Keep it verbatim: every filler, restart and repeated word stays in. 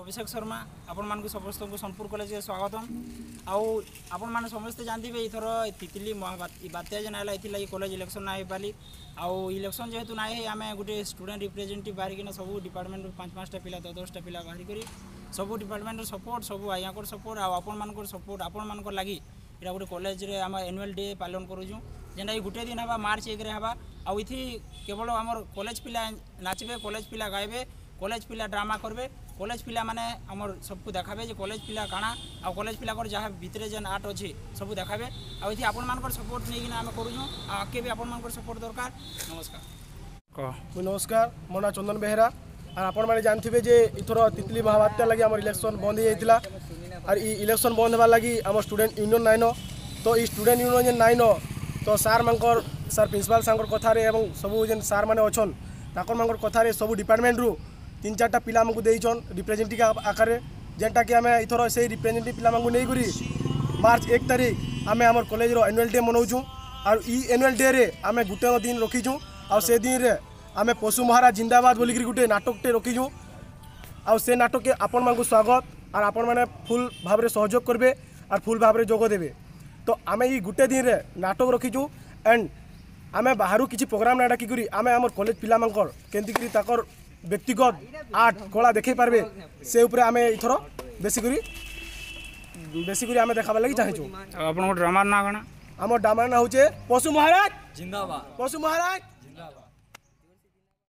अभिषेक शर्मा आपण मानक समस्त को सोनपुर कॉलेज के स्वागतम। आउ आपण माने समस्त जानते इथर तितली बात्या जेन आला इथि कॉलेज इलेक्शन ना पाली आउ इलेक्शन जेहेतु ना आम गोटे स्टूडेंट रिप्रेजेंटेटिव बाहर सब डिपार्टमेंट पांच पांचटा पिला दस दसटा पिला बाहर कर सब डिपार्टमेंट सपोर्ट सब आज्ञा सपोर्ट आपण मान सपोर्ट आपण मान लगी इटा गोटे कॉलेज रे आम एनुअल डे पालन करूँ जेनटा कि गोटे दिन हवा मार्च एक हवा आउ इथि केवल आमर कॉलेज पिला नाचबे कॉलेज पिला गाइबे कॉलेज पिला ड्रामा करबे कॉलेज पिला माने आमर सबको देखाबे जे कॉलेज पिला काना आ कॉलेज पिला कर जहाँ भितरे जेन आर्ट अच्छे सब देखाबे आ इथि आपण मानकर सपोर्ट नहीं आम करूँ आगे भी आपण मानकर सपोर्ट दरकार। नमस्कार कह नमस्कार मो ना चंदन बेहेरा और आपण मैंने जानते जे इथर तितली महाबात्या लगी आम इलेक्शन बंद हो जाता और इलेक्शन बंद होगा लगी आम स्टूडेंट यूनियन नाइन तो ये स्टूडेंट यूनियन नाइन तो सार मानकर सार प्रिंसिपाल सांकर कथार एवं सब जेन सार मैंने अच्छन ताकर मानकर कथार सब डिपार्टमेंट रू तीन चार्टा पिला आमको देइछन रिप्रेजेंटेटिव आकार जेनटा कि आम इथर से रिप्रेजेंटेटिव पिला नहीं करी मार्च एक तारीख आम आम कॉलेज एनुअल डे मनाऊँ और ई एनुअल डे रे आम गोटे दिन रखीचु आ से दिन रे आम पशु महाराज जिंदाबाद बोलिक गोटे नाटकटे रखीचु आ से नाटक के आपण मानक स्वागत और आपण मैंने फुल भाव में सहयोग करेंगे और फुल भाव में जोग देवे तो आम ये गोटे दिन रे नाटक रखीचु एंड आम बाहर किसी प्रोग्राम ना डाकिक आम आम कॉलेज पिला मानकर केमती ताकर व्यक्तिगत आर्ट कला देखै पारबे से उपरे आम इथर बेसिकरी बेसिकरी आम देखाबार लगी चाहूँ। आपन ड्रामा ना गाना आम ड्रामा ना होचे पशु महाराज जिंदाबाद पशु महाराज